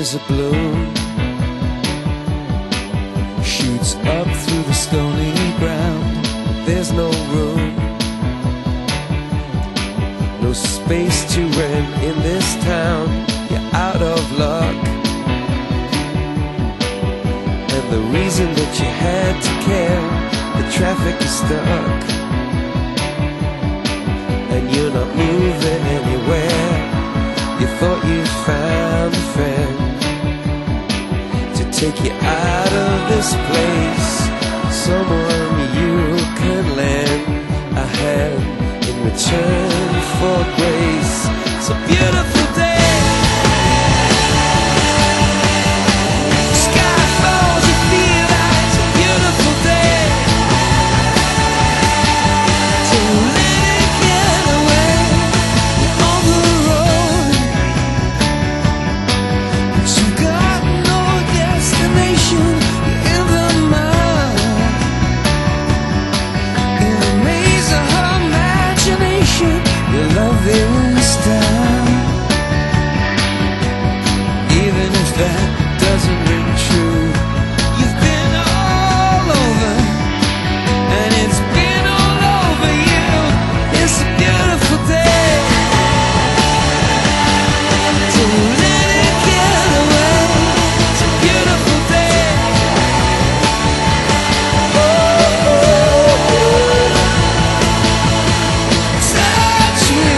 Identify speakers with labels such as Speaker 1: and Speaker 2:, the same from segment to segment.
Speaker 1: as a balloon shoots up through the stony ground. There's no room, no space to rent in this town. You're out of luck, and the reason that you had to care, the traffic is stuck, and you're not moving anywhere. You thought you found a friend to take you out of this place, someone you can lend a hand in return for grace. It's a beautiful day. Sky falls, you feel like it's a beautiful day. Don't let it get away. You're on the road, but you got no destination. You're in the mud, in a maze of her imagination. Your love is down, even if that doesn't ring true. You've been all over, and it's been all over you. It's a beautiful day. Don't let it get away. It's a beautiful day. Touch me,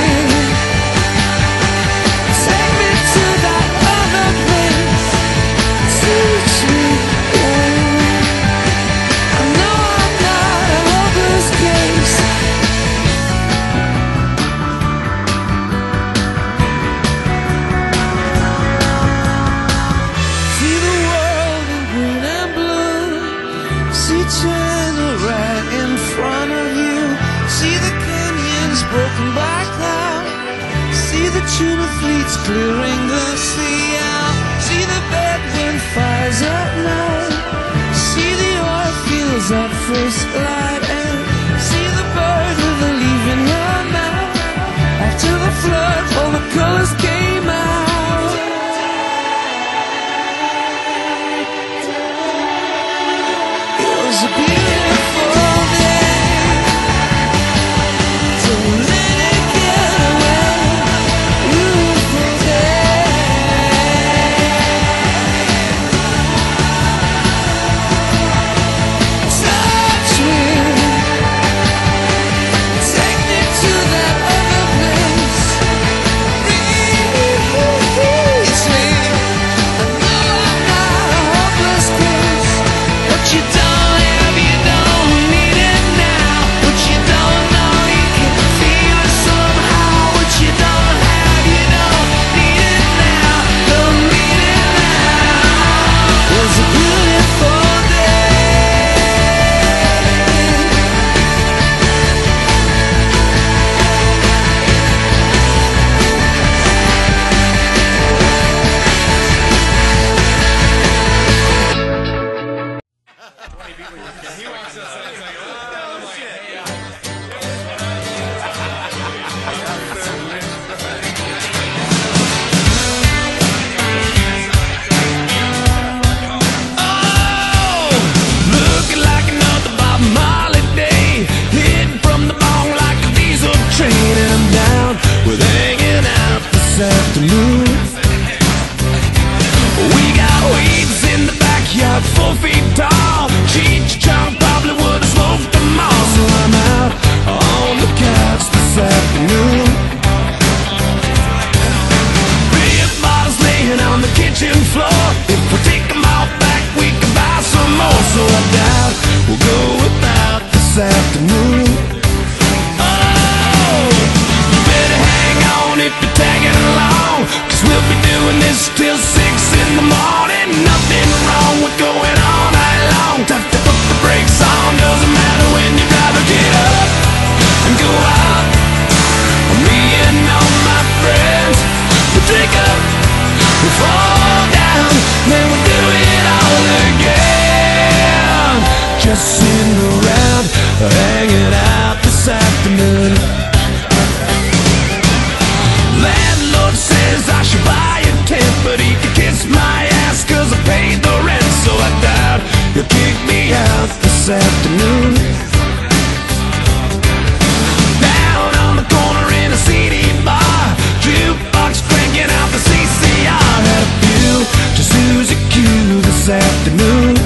Speaker 1: take me to that other place. Teach me, I know I'm not a hopeless case. See the world in green and blue. See China right in front of you. See the canyons broken by cloud. See the tuna fleets clearing the sea out. See the bedroom fires at night. See the oil fields at first light. And see the bird with a leaf in her mouth. After the flood, all the colors came out. It was a beautiful day. Don't let it get away. Beautiful day. Touch me, take me to that other place. Reach me, I know I'm not a hopeless case. What you don't have, you don't need it now. What you don't know, you can feel it somehow. What you don't have, you don't need it now. Don't need it now. It was a beautiful day. Looking like another Bob Marley day, hitting from the bong like a diesel train, and I'm down with hanging out this afternoon. We got weeds in the backyard, 4 feet tall. Cheech Chong probably would have smoked them all, so I'm out on the couch this afternoon. Beer bottles laying on the kitchen floor. If we take them all back, we can buy some more. So I doubt we'll go without this afternoon. Oh, you better hang on if you're tagging along, 'cause we'll be doing this till 6 in the morning. Nothing wrong with going all night long. this afternoon. Down on the corner in a CD bar, jukebox cranking out the CCR. Had a few to Susie Q this afternoon.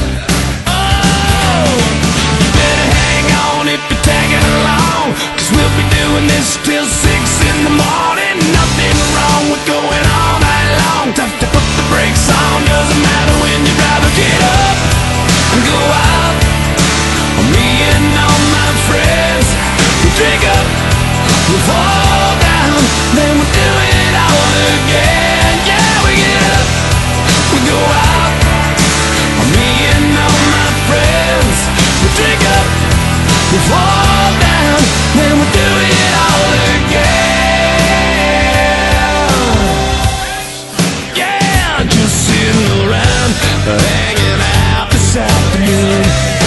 Speaker 1: Oh, you better hang on if you're tagging along, 'cause we'll be doing this till 6 in the morning. Nothing wrong with going all night long. Tough to put the brakes on, doesn't matter when you rather get up and go out. Me and all my friends, we drink up, we fall down, then we do it all again. Yeah, we get up, we go out. Me and all my friends, we drink up, we fall down, then we do it all again. Yeah, just sitting around, hanging out this afternoon.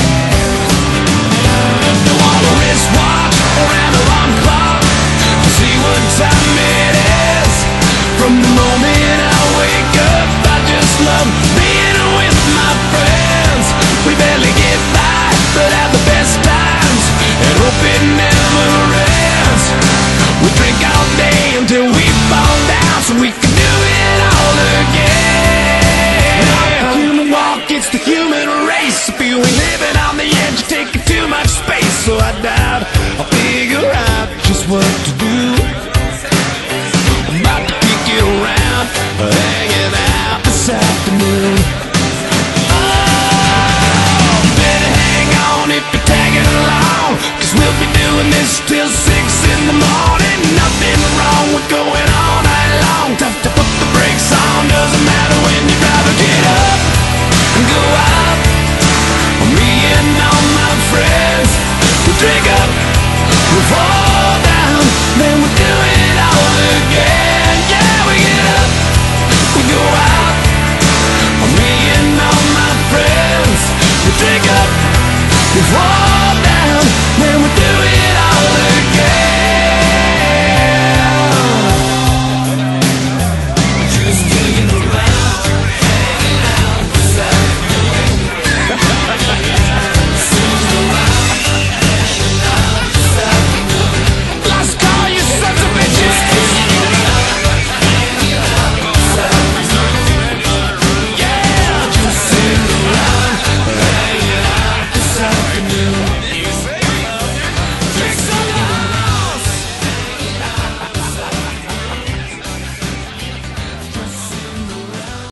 Speaker 1: Wristwatch around the alarm clock to see what time it is. From the moment I wake up, I just love being with my friends. We barely get by, but have the best times, and hope it never ends. We drink all day until we fall down, so we can do it all again. Not the human walk, it's the human race. If you ain't living on the edge, you're taking too much space. So I doubt I'll figure out just what to do. I'm about to kick it around, hanging out this afternoon. Oh, better hang on if you're tagging along, 'cause we'll be doing this till 6 in the morning. Nothing wrong with going all night long. Tough to put the brakes on, doesn't matter when you rather get up and go out. Me and all my friends, we drink up, we fall